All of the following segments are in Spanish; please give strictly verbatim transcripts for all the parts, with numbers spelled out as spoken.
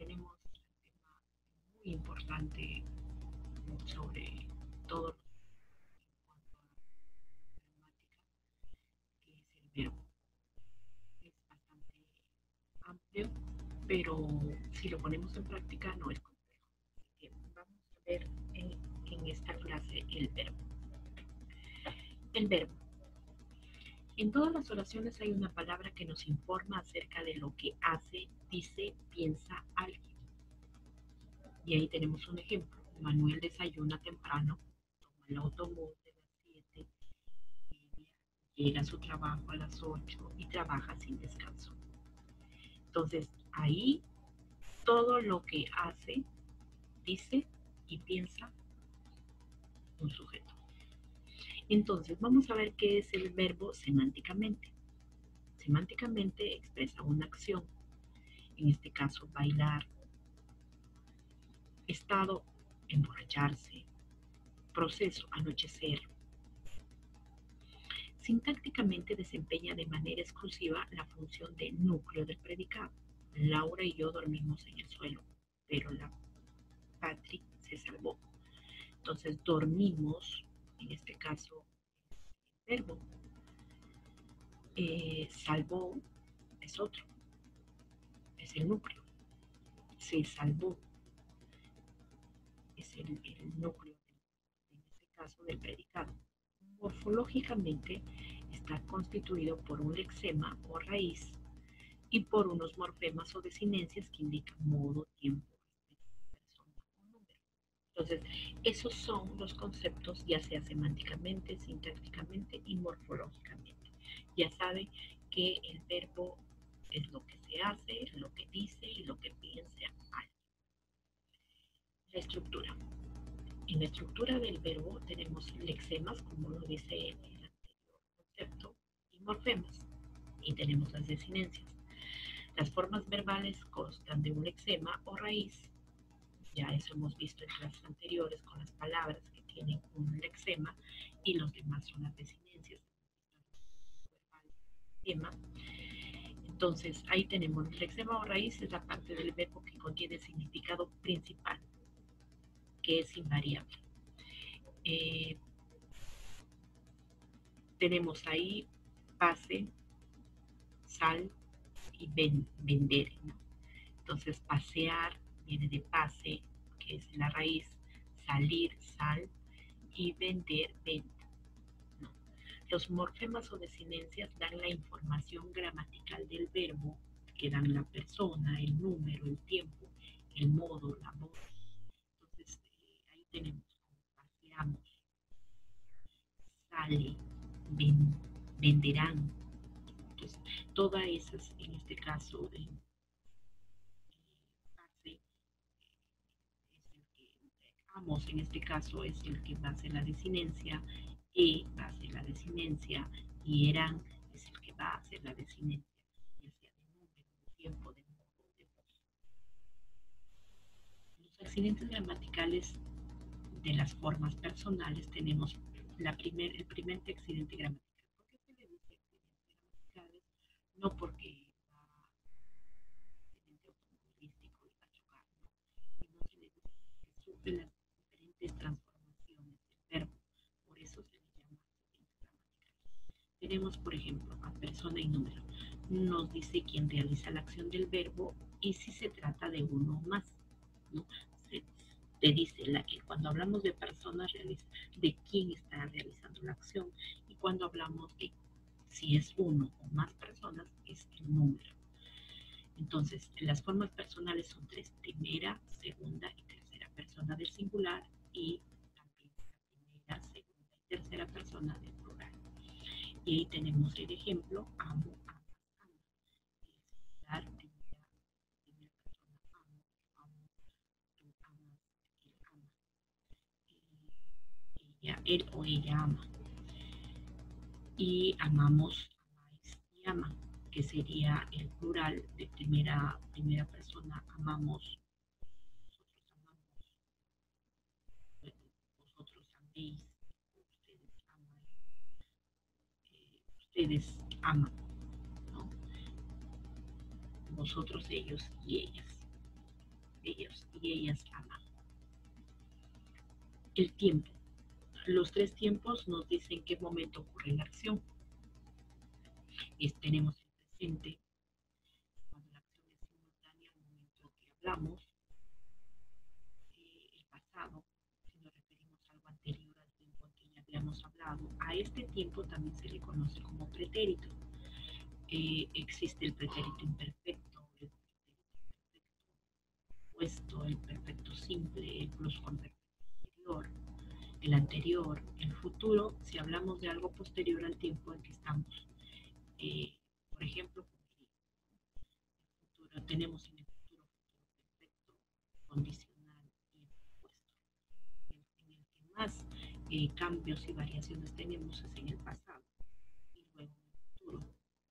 tenemos un tema muy importante sobre todo en cuanto a gramática, que es el verbo. Es bastante amplio, pero si lo ponemos en práctica no es complejo. Así que vamos a ver en, en esta clase el verbo. El verbo. En todas las oraciones hay una palabra que nos informa acerca de lo que hace, dice, piensa alguien. Y ahí tenemos un ejemplo. Manuel desayuna temprano, toma el autobús de las siete y media, llega a su trabajo a las ocho y trabaja sin descanso. Entonces, ahí todo lo que hace, dice y piensa un sujeto. Entonces, vamos a ver qué es el verbo semánticamente. Semánticamente expresa una acción, en este caso bailar, estado emborracharse, proceso anochecer. Sintácticamente desempeña de manera exclusiva la función de núcleo del predicado. Laura y yo dormimos en el suelo, pero la Patrick se salvó. Entonces dormimos, en este caso, el verbo. Eh, salvó es otro, es el núcleo. Se salvó es el, el núcleo, en este caso, del predicado. Morfológicamente está constituido por un lexema o raíz y por unos morfemas o desinencias que indican modo, tiempo, persona o número. Entonces, esos son los conceptos, ya sea semánticamente, sintácticamente y morfológicamente. Ya saben que el verbo es lo que se hace, lo que dice y lo que piensa alguien. La estructura. En la estructura del verbo tenemos lexemas, como lo dice el anterior concepto, y morfemas. Y tenemos las desinencias. Las formas verbales constan de un lexema o raíz. Ya eso hemos visto en clases anteriores con las palabras que tienen un lexema y los demás son las desinencias. Entonces ahí tenemos el lexema o raíz, es la parte del verbo que contiene el significado principal, que es invariable. Eh, tenemos ahí pase, sal y ven, vender, ¿no? Entonces pasear viene de pase, que es la raíz, salir, sal, y vender, venta. ¿No? Los morfemas o desinencias dan la información gramatical del verbo, que dan la persona, el número, el tiempo, el modo, la voz. Entonces, eh, ahí tenemos paseamos, sale, ven, venderán. Entonces, todas esas, en este caso, eh, pase es el que amos, en este caso, es el que va a hacer la desinencia, e va a hacer la desinencia, y eran es el que va a hacer la desinencia, ya sea de número, de tiempo, de modo, de voz. Los accidentes gramaticales de las formas personales tenemos la primer, el primer accidente gramatical. ¿Por qué se le dice accidentes gramaticales? No porque va a un accidente automovilístico y va a chocar, no, sino se le dice que sufre las diferentes transformaciones del verbo. Por eso se le llama accidentes gramaticales. Tenemos, por ejemplo, a persona y número. Nos dice quién realiza la acción del verbo y si se trata de uno o más, ¿no? Se, te dice la, que cuando hablamos de personas, de quién está realizando la acción, y cuando hablamos de si es uno o más personas, es el número. Entonces, las formas personales son tres: primera, segunda y tercera persona del singular, y también la primera, segunda y tercera persona del plural. Y ahí tenemos el ejemplo: amo, amas, ama. El singular, primera, primera persona, amo, amo, tú amas, él ama. Y ella, él o ella ama. Y amamos, amáis y ama, que sería el plural de primera, primera persona: amamos, nosotros amamos, vosotros améis, ustedes aman, eh, ustedes aman, ¿no? Vosotros, ellos y ellas. ellos y ellas aman. El tiempo. Los tres tiempos nos dicen en qué momento ocurre la acción. Es, tenemos el presente, cuando la acción es simultánea al momento en que hablamos. Eh, el pasado, si nos referimos a algo anterior al tiempo en que ya habíamos hablado. A este tiempo también se le conoce como pretérito. Eh, existe el pretérito imperfecto, el pretérito puesto, el perfecto simple, el pluscuamperfecto anterior, el anterior, el futuro, si hablamos de algo posterior al tiempo en que estamos. Eh, por ejemplo, el futuro, tenemos en el futuro futuro perfecto, condicional y puesto. En, en el que más eh, cambios y variaciones tenemos es en el pasado y luego en el futuro.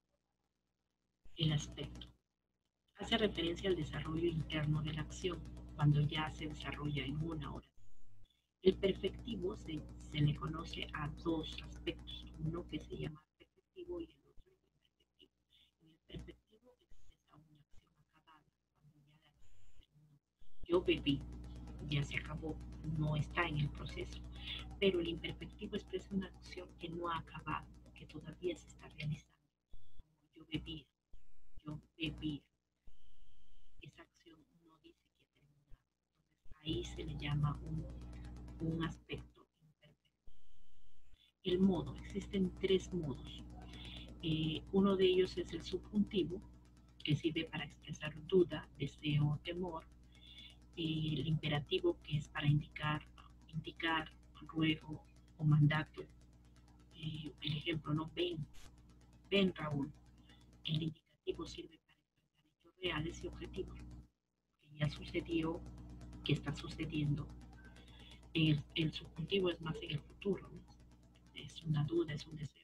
El aspecto hace referencia al desarrollo interno de la acción cuando ya se desarrolla en una hora. El perfectivo se, se le conoce a dos aspectos, uno que se llama perfectivo y el otro imperfectivo. En el perfectivo expresa una acción acabada, cuando ya la acción terminó. Yo bebí, ya se acabó, no está en el proceso, pero el imperfectivo expresa una acción que no ha acabado, que todavía se está realizando. Como yo bebía, yo bebía. Esa acción no dice que ha terminado. Entonces ahí se le llama un, un aspecto imperfecto. El modo, existen tres modos. Eh, uno de ellos es el subjuntivo, que sirve para expresar duda, deseo o temor. Eh, el imperativo, que es para indicar, indicar ruego o mandato. Eh, el ejemplo, no ven, ven Raúl. El indicativo sirve para expresar hechos reales y objetivos, que ya sucedió, que está sucediendo. El, el subjuntivo es más en el futuro, ¿no? Es una duda, es un deseo.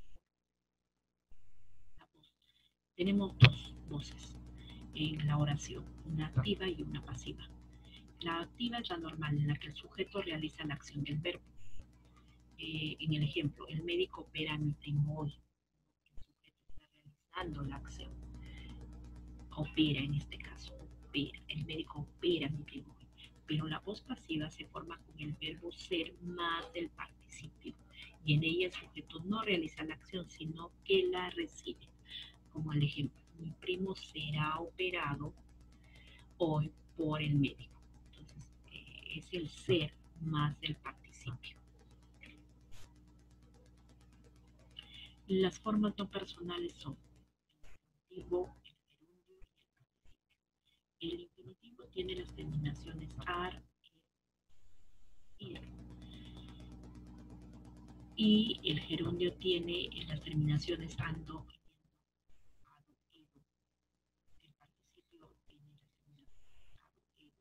La voz. Tenemos dos voces en la oración, una activa y una pasiva. La activa es la normal, en la que el sujeto realiza la acción del verbo. Eh, en el ejemplo, el médico opera a mi primo hoy. El sujeto está realizando la acción. Opera en este caso, opera. El médico opera a mi primo hoy. Pero la voz pasiva se forma con el verbo ser más el participio, y en ella el sujeto no realiza la acción, sino que la recibe. Como el ejemplo, mi primo será operado hoy por el médico. Entonces, eh, es el ser más el participio. Las formas no personales son el infinitivo, el gerundio y el participio. El infinitivo tiene las terminaciones ar, ir, y el gerundio tiene las terminaciones ando, ado, ido. El participio tiene las terminaciones ado, ido,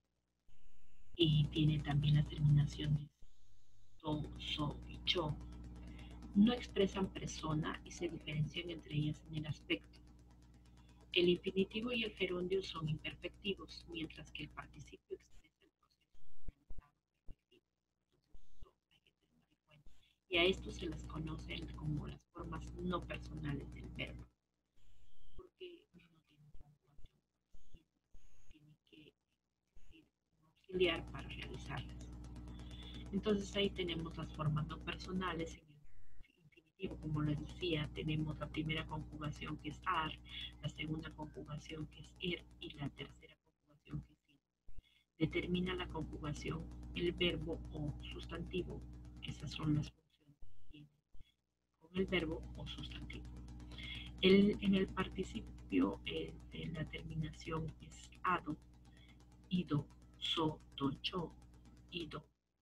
y tiene también las terminaciones to, so y cho. No expresan persona y se diferencian entre ellas en el aspecto. El infinitivo y el gerundio son imperfectivos, mientras que el participio expresa el proceso finalizado perfectivo. Entonces, esto hay que tener en cuenta. Y a esto se les conoce como las formas no personales del verbo, porque no tienen conjugación, tiene que existir un auxiliar para realizarlas. Entonces ahí tenemos las formas no personales. En el infinitivo, como les decía, tenemos la primera conjugación que es ar, la segunda conjugación que es er y la tercera conjugación que es ir. Determina la conjugación el verbo o sustantivo. Esas son las funciones que tiene con el verbo o sustantivo. El, en el participio, eh, la terminación es ado, ido, so, to, cho, ido,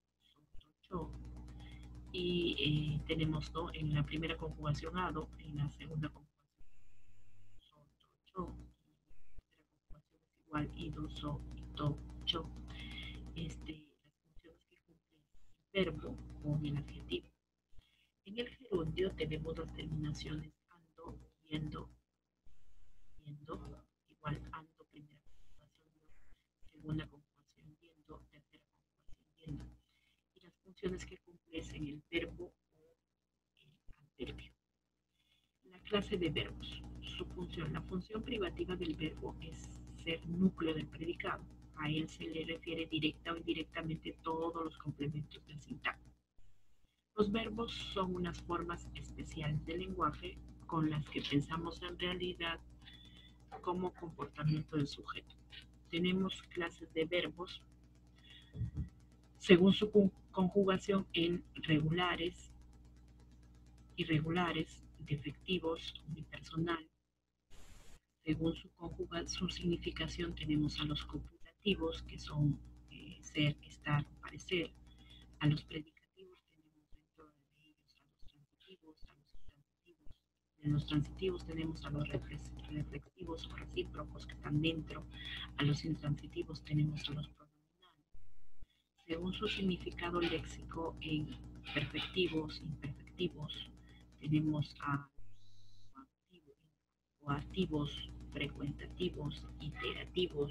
y eh, tenemos, ¿no?, en la primera conjugación ado, en la segunda conjugación so, to, cho, y la tercera conjugación es igual ido, so, to, cho. Este, las funciones que cumple el verbo con el adjetivo. En el gerundio tenemos las terminaciones ando, yendo, yendo, igual ando, primera conjugación, segunda conjugación, yendo, tercera conjugación, yendo. Y las funciones que cumples en el verbo o el adverbio. La clase de verbos. Su función. La función privativa del verbo es ser núcleo del predicado. A él se le refiere directa o indirectamente todos los complementos del sintagma. Los verbos son unas formas especiales del lenguaje con las que pensamos en realidad como comportamiento del sujeto. Tenemos clases de verbos según su conjugación en regulares, irregulares, defectivos, unipersonal. Según su, conjuga, su significación tenemos a los copulativos, que son eh, ser, estar, parecer. A los predicativos tenemos dentro de ellos a los transitivos, a los intransitivos. En los transitivos tenemos a los reflexivos o recíprocos que están dentro. A los intransitivos tenemos a los pronominales. Según su significado léxico en perfectivos, imperfectivos, tenemos a coactivos, frecuentativos, iterativos,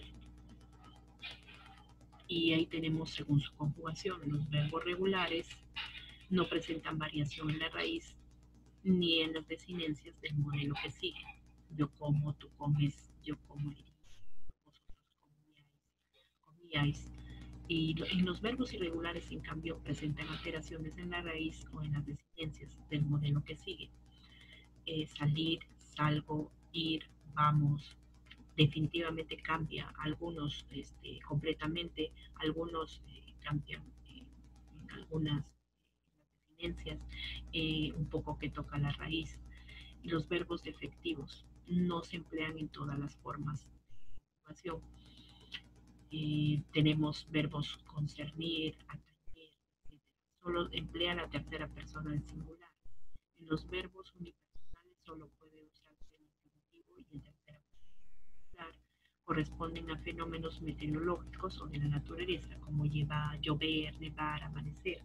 y ahí tenemos según su conjugación. Los verbos regulares no presentan variación en la raíz ni en las desinencias del modelo que sigue. Yo como, tú comes, yo comería, vosotros comíais. Y en los verbos irregulares, en cambio, presentan alteraciones en la raíz o en las desinencias del modelo que sigue. Eh, salir, salgo, ir, vamos. Definitivamente cambia, algunos este, completamente, algunos eh, cambian eh, en algunas desinencias, eh, un poco que toca la raíz. Y los verbos defectivos no se emplean en todas las formas de conjugación. Eh, tenemos verbos concernir, atañer, etcétera. Solo emplea la tercera persona del singular. En los verbos unipersonales solo puede usarse el infinitivo y en tercera persona corresponden a fenómenos meteorológicos o de la naturaleza, como lleva, llover, nevar, amanecer.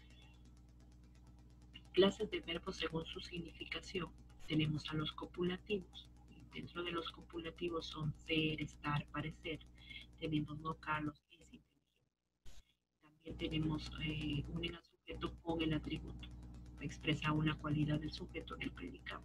Clases de verbos según su significación. Tenemos a los copulativos. Dentro de los copulativos son ser, estar, parecer. Tenemos no Carlos, es inteligente. También tenemos eh, unen al sujeto con el atributo. Expresa una cualidad del sujeto en el predicado.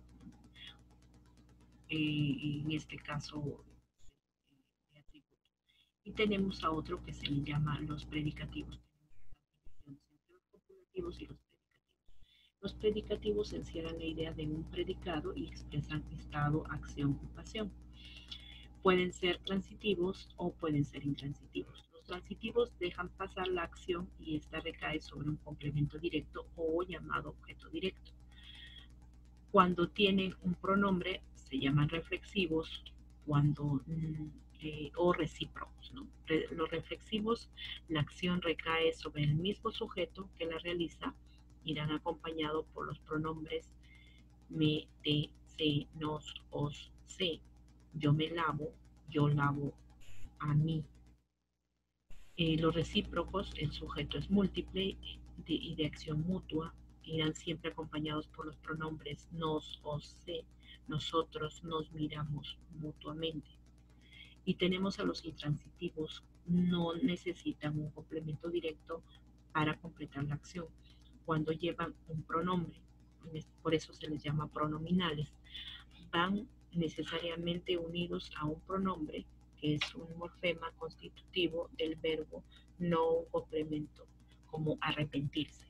Eh, en este caso, eh, atributo. Y tenemos a otro que se le llama los predicativos. Tenemos entre los copulativos y los predicativos. Los predicativos encierran la idea de un predicado y expresan estado, acción, ocupación. Pueden ser transitivos o pueden ser intransitivos. Los transitivos dejan pasar la acción y esta recae sobre un complemento directo o llamado objeto directo. Cuando tienen un pronombre se llaman reflexivos cuando, eh, o recíprocos, ¿no? Re, los reflexivos, la acción recae sobre el mismo sujeto que la realiza, irán acompañados por los pronombres me, te, se, nos, os, se. Yo me lavo, yo lavo a mí. Eh, los recíprocos, el sujeto es múltiple de, y de acción mutua, irán siempre acompañados por los pronombres nos, os, se. Nosotros nos miramos mutuamente. Y tenemos a los intransitivos, no necesitan un complemento directo para completar la acción. Cuando llevan un pronombre, por eso se les llama pronominales, van necesariamente unidos a un pronombre que es un morfema constitutivo del verbo, no un complemento, como arrepentirse.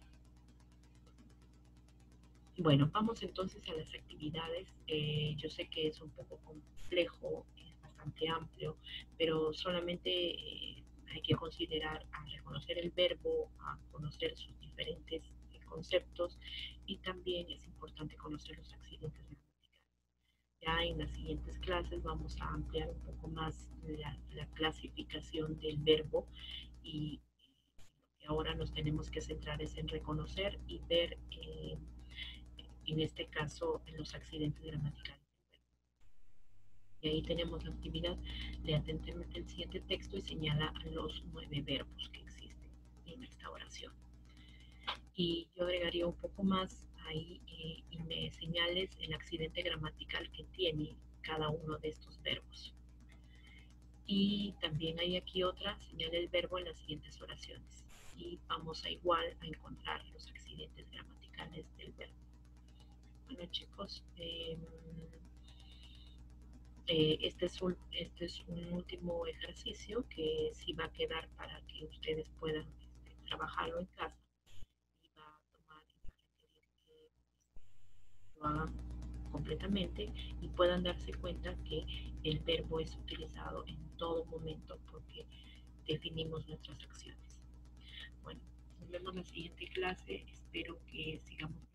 Bueno, vamos entonces a las actividades. Eh, yo sé que es un poco complejo, es bastante amplio, pero solamente eh, hay que considerar a reconocer el verbo, a conocer sus diferentes eh, conceptos, y también es importante conocer los accidentes gramaticales. Ya en las siguientes clases vamos a ampliar un poco más la, la clasificación del verbo, y eh, ahora nos tenemos que centrar es en reconocer y ver eh, en este caso en los accidentes gramaticales. Y ahí tenemos la actividad. Lea atentamente el siguiente texto y señala los nueve verbos que existen en esta oración. Y yo agregaría un poco más ahí eh, y me señales el accidente gramatical que tiene cada uno de estos verbos. Y también hay aquí otra, señala el verbo en las siguientes oraciones. Y vamos a igual a encontrar los accidentes gramaticales del verbo. Bueno chicos, eh, Eh, este, es un, este es un último ejercicio que sí va a quedar para que ustedes puedan este, trabajarlo en casa y va a tomar y va a requerir que lo hagan completamente y puedan darse cuenta que el verbo es utilizado en todo momento porque definimos nuestras acciones. Bueno, nos vemos en la siguiente clase. Espero que sigamos